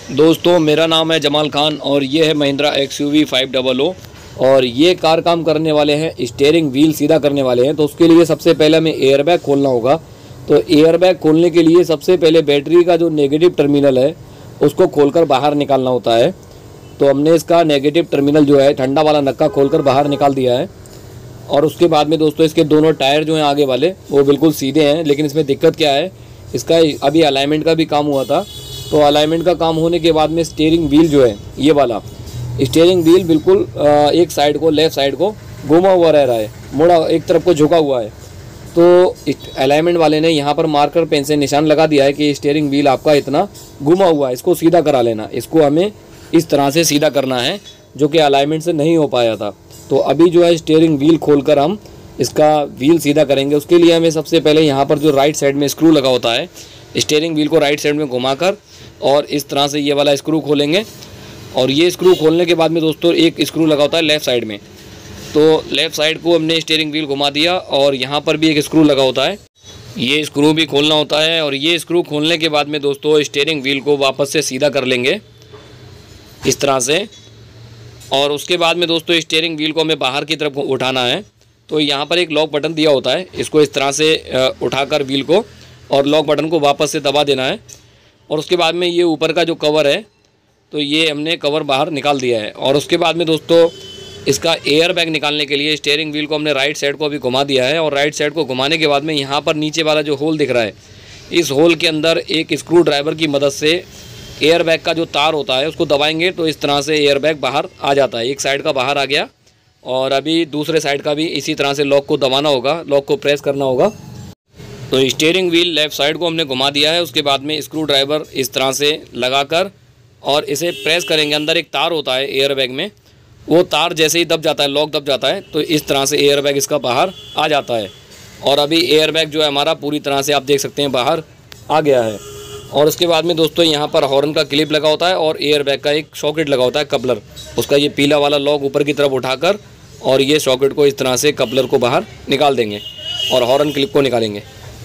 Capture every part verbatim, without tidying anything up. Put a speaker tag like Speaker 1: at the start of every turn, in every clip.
Speaker 1: दोस्तों मेरा नाम है जमाल खान और ये है Mahindra X U V five double O और ये कार काम करने वाले हैं, स्टीयरिंग व्हील सीधा करने वाले हैं। तो उसके लिए सबसे पहले हमें एयर बैग खोलना होगा। तो एयर बैग खोलने के लिए सबसे पहले बैटरी का जो नेगेटिव टर्मिनल है उसको खोलकर बाहर निकालना होता है। तो हमने इसका नेगेटिव टर्मिनल जो है ठंडा वाला नक्का खोलकर बाहर निकाल दिया है। और उसके बाद में दोस्तों इसके दोनों टायर जो हैं आगे वाले वो बिल्कुल सीधे हैं, लेकिन इसमें दिक्कत क्या है, इसका अभी अलाइनमेंट का भी काम हुआ था। तो अलाइनमेंट का काम होने के बाद में स्टीयरिंग व्हील जो है ये वाला स्टीयरिंग व्हील बिल्कुल एक साइड को लेफ़्ट साइड को घुमा हुआ रह रहा है, मुड़ा एक तरफ को झुका हुआ है। तो अलाइनमेंट वाले ने यहाँ पर मार्कर पेन से निशान लगा दिया है कि स्टीयरिंग व्हील आपका इतना घुमा हुआ है, इसको सीधा करा लेना। इसको हमें इस तरह से सीधा करना है जो कि अलाइनमेंट से नहीं हो पाया था। तो अभी जो है स्टीयरिंग व्हील खोलकर हम इसका व्हील सीधा करेंगे। उसके लिए हमें सबसे पहले यहाँ पर जो राइट साइड में स्क्रू लगा होता है, स्टीयरिंग व्हील को राइट साइड में घुमाकर और इस तरह से ये वाला स्क्रू खोलेंगे। और ये स्क्रू खोलने के बाद में दोस्तों एक स्क्रू लगा होता है लेफ़्ट साइड में। तो लेफ़्ट साइड को हमने स्टीयरिंग व्हील घुमा दिया और यहाँ पर भी एक स्क्रू लगा होता है, ये स्क्रू भी खोलना होता है। और ये स्क्रू खोलने के बाद में दोस्तों स्टीयरिंग व्हील को वापस से सीधा कर लेंगे इस तरह से। और उसके बाद में दोस्तों स्टीयरिंग व्हील को हमें बाहर की तरफ उठाना है। तो यहाँ पर एक लॉक बटन दिया होता है, इसको इस तरह से उठाकर व्हील को और लॉक बटन को वापस से दबा देना है। और उसके बाद में ये ऊपर का जो कवर है तो ये हमने कवर बाहर निकाल दिया है। और उसके बाद में दोस्तों इसका एयर बैग निकालने के लिए स्टीयरिंग व्हील को हमने राइट साइड को अभी घुमा दिया है। और राइट साइड को घुमाने के बाद में यहाँ पर नीचे वाला जो होल दिख रहा है, इस होल के अंदर एक स्क्रू ड्राइवर की मदद से एयर बैग का जो तार होता है उसको दबाएंगे तो इस तरह से एयर बैग बाहर आ जाता है। एक साइड का बाहर आ गया और अभी दूसरे साइड का भी इसी तरह से लॉक को दबाना होगा, लॉक को प्रेस करना होगा। तो स्टीयरिंग व्हील लेफ़्ट साइड को हमने घुमा दिया है। उसके बाद में स्क्रू ड्राइवर इस तरह से लगाकर और इसे प्रेस करेंगे। अंदर एक तार होता है एयर बैग में, वो तार जैसे ही दब जाता है, लॉक दब जाता है, तो इस तरह से एयर बैग इसका बाहर आ जाता है। और अभी एयर बैग जो है हमारा पूरी तरह से आप देख सकते हैं बाहर आ गया है। और उसके बाद में दोस्तों यहाँ पर हॉर्न का क्लिप लगा होता है और एयर बैग का एक सॉकेट लगा होता है, कपलर। उसका ये पीला वाला लॉक ऊपर की तरफ उठाकर और ये सॉकेट को इस तरह से कपलर को बाहर निकाल देंगे और हॉर्न क्लिप को निकालेंगे।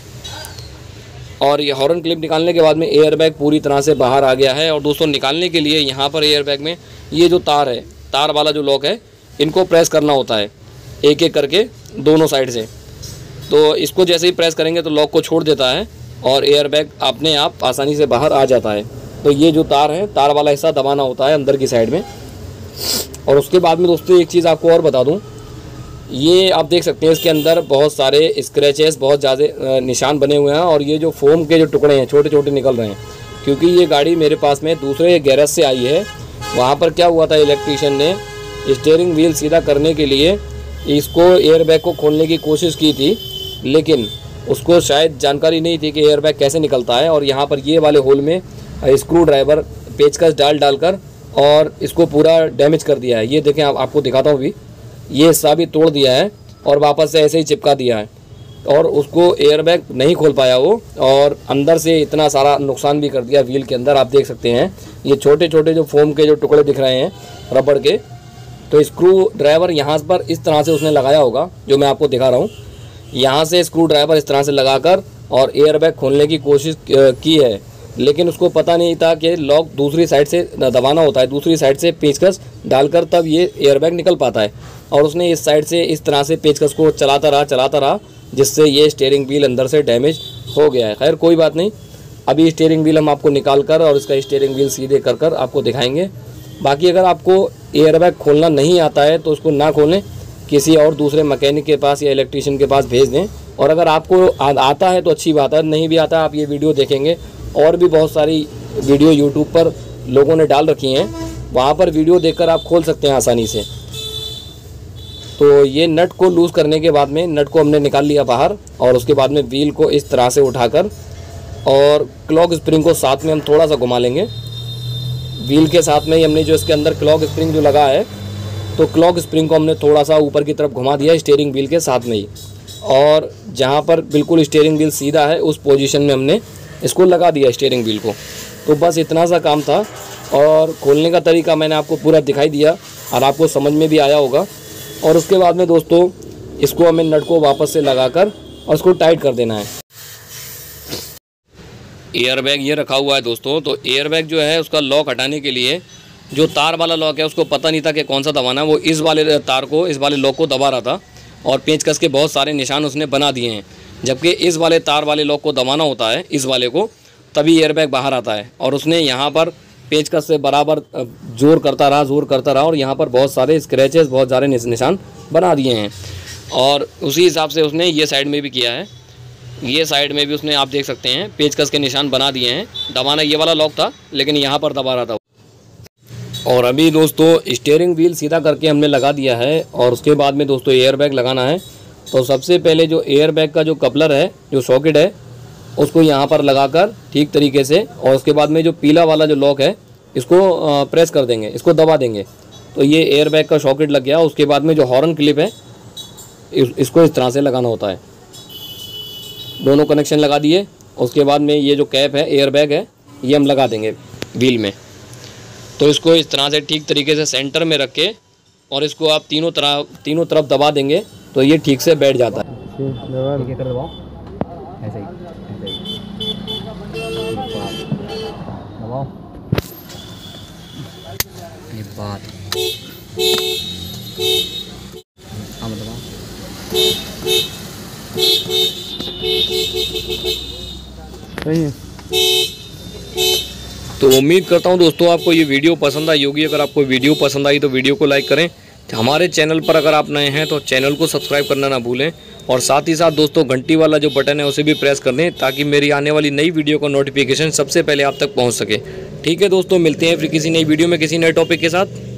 Speaker 1: और ये हॉर्न क्लिप निकालने के बाद में एयर बैग पूरी तरह से बाहर आ गया है। और दोस्तों निकालने के लिए यहाँ पर एयर बैग में ये जो तार है, तार वाला जो लॉक है, इनको प्रेस करना होता है एक एक करके दोनों साइड से। तो इसको जैसे ही प्रेस करेंगे तो लॉक को छोड़ देता है और एयर बैग अपने आप आसानी से बाहर आ जाता है। तो ये जो तार है, तार वाला हिस्सा दबाना होता है अंदर की साइड में। और उसके बाद में दोस्तों एक चीज़ आपको और बता दूँ, ये आप देख सकते हैं इसके अंदर बहुत सारे स्क्रैचेस, बहुत ज़्यादा निशान बने हुए हैं। और ये जो फोम के जो टुकड़े हैं छोटे छोटे निकल रहे हैं, क्योंकि ये गाड़ी मेरे पास में दूसरे गैरेज से आई है। वहाँ पर क्या हुआ था, इलेक्ट्रीशियन ने स्टीयरिंग व्हील सीधा करने के लिए इसको एयर बैग को खोलने की कोशिश की थी, लेकिन उसको शायद जानकारी नहीं थी कि एयर बैग कैसे निकलता है। और यहाँ पर ये वाले होल में स्क्रू ड्राइवर पेचकस डाल डालकर और इसको पूरा डैमेज कर दिया है। ये देखें, आप, आपको दिखाता हूँ भी, ये हिस्सा भी तोड़ दिया है और वापस से ऐसे ही चिपका दिया है। और उसको एयर बैग नहीं खोल पाया वो, और अंदर से इतना सारा नुकसान भी कर दिया व्हील के अंदर। आप देख सकते हैं ये छोटे छोटे जो फोम के जो टुकड़े दिख रहे हैं रबड़ के, तो स्क्रू ड्राइवर यहाँ पर इस तरह से उसने लगाया होगा, जो मैं आपको दिखा रहा हूँ। यहाँ से स्क्रू ड्राइवर इस तरह से लगाकर और एयर बैग खोलने की कोशिश की है, लेकिन उसको पता नहीं था कि लॉक दूसरी साइड से दबाना होता है, दूसरी साइड से पेचकस डालकर तब ये एयर बैग निकल पाता है। और उसने इस साइड से इस तरह से पेचकस को चलाता रहा चलाता रहा जिससे ये स्टीयरिंग व्हील अंदर से डैमेज हो गया है। खैर कोई बात नहीं, अभी स्टीयरिंग व्हील हम आपको निकाल कर और इसका स्टीयरिंग व्हील सीधे कर कर आपको दिखाएंगे। बाकी अगर आपको एयर बैग खोलना नहीं आता है तो उसको ना खोलें, किसी और दूसरे मैकेनिक के पास या इलेक्ट्रीशियन के पास भेज दें। और अगर आपको आ, आता है तो अच्छी बात है, नहीं भी आता आप ये वीडियो देखेंगे, और भी बहुत सारी वीडियो यूट्यूब पर लोगों ने डाल रखी हैं, वहाँ पर वीडियो देखकर आप खोल सकते हैं आसानी से। तो ये नट को लूज़ करने के बाद में नट को हमने निकाल लिया बाहर। और उसके बाद में व्हील को इस तरह से उठाकर और क्लॉक स्प्रिंग को साथ में हम थोड़ा सा घुमा लेंगे। व्हील के साथ में ही हमने जो इसके अंदर क्लॉक स्प्रिंग जो लगा है, तो क्लॉक स्प्रिंग को हमने थोड़ा सा ऊपर की तरफ घुमा दिया स्टीयरिंग व्हील के साथ में ही। और जहाँ पर बिल्कुल स्टीयरिंग व्हील सीधा है उस पोजीशन में हमने इसको लगा दिया स्टीयरिंग व्हील को। तो बस इतना सा काम था और खोलने का तरीका मैंने आपको पूरा दिखाई दिया और आपको समझ में भी आया होगा। और उसके बाद में दोस्तों इसको हमें नट को वापस से लगाकर और उसको टाइट कर देना है। एयर बैग ये रखा हुआ है दोस्तों। तो एयर बैग जो है उसका लॉक हटाने के लिए जो तार वाला लॉक है उसको पता नहीं था कि कौन सा दबाना है। वो इस वाले तार को, इस वाले लॉक को दबा रहा था और पेंचकस के बहुत सारे निशान उसने बना दिए हैं। जबकि इस वाले तार वाले लॉक को दबाना होता है, इस वाले को, तभी एयर बैग बाहर आता है। और उसने यहाँ पर पेंचकस से बराबर जोर करता रहा जोर करता रहा और यहाँ पर बहुत सारे स्क्रैचेस, बहुत सारे निशान बना दिए हैं। और उसी हिसाब से उसने ये साइड में भी किया है, ये साइड में भी उसने, आप देख सकते हैं, पेंचकस के निशान बना दिए हैं। दबाना ये वाला लॉक था लेकिन यहाँ पर दबा रहा था। और अभी दोस्तों स्टीयरिंग व्हील सीधा करके हमने लगा दिया है और उसके बाद में दोस्तों एयर बैग लगाना है। तो सबसे पहले जो एयर बैग का जो कपलर है, जो सॉकेट है, उसको यहाँ पर लगाकर ठीक तरीके से, और उसके बाद में जो पीला वाला जो लॉक है इसको प्रेस कर देंगे, इसको दबा देंगे। तो ये एयर बैग का सॉकेट लग गया। उसके बाद में जो हॉर्न क्लिप है इसको इस तरह से लगाना होता है। दोनों कनेक्शन लगा दिए। उसके बाद में ये जो कैप है, एयर बैग है, ये हम लगा देंगे व्हील में। तो इसको इस तरह से ठीक तरीके से सेंटर में रख के और इसको आप तीनों तरफ तीनों तरफ दबा देंगे तो ये ठीक से बैठ जाता है।
Speaker 2: दबाओ ऐसे ही, ऐसे ही दबाओ। ये बात हाँ दबाओ। सही है।
Speaker 1: तो उम्मीद करता हूं दोस्तों आपको ये वीडियो पसंद आई होगी। अगर आपको वीडियो पसंद आई तो वीडियो को लाइक करें। हमारे चैनल पर अगर आप नए हैं तो चैनल को सब्सक्राइब करना ना भूलें और साथ ही साथ दोस्तों घंटी वाला जो बटन है उसे भी प्रेस कर दें ताकि मेरी आने वाली नई वीडियो का नोटिफिकेशन सबसे पहले आप तक पहुंच सके। ठीक है दोस्तों, मिलते हैं फिर किसी नई वीडियो में किसी नए टॉपिक के साथ।